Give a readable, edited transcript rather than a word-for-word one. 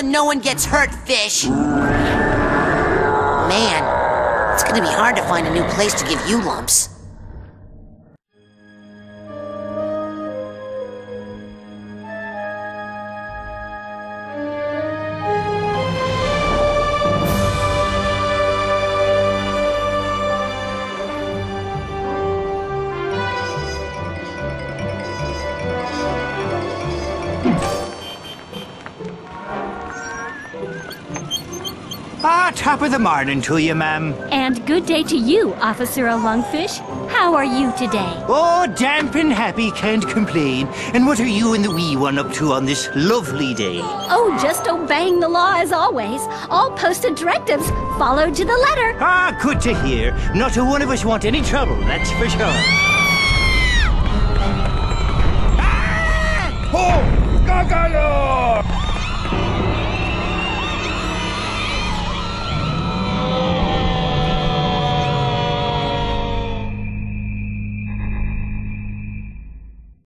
and no one gets hurt, fish. Man, it's gonna be hard to find a new place to give you lumps. Top of the morning to you, ma'am. And good day to you, Officer Lungfish. How are you today? Oh, damp and happy, can't complain. And what are you and the wee one up to on this lovely day? Oh, just obeying the law as always. All posted directives followed to the letter. Ah, good to hear. Not a one of us want any trouble, that's for sure. Ah! Oh, Goggalor!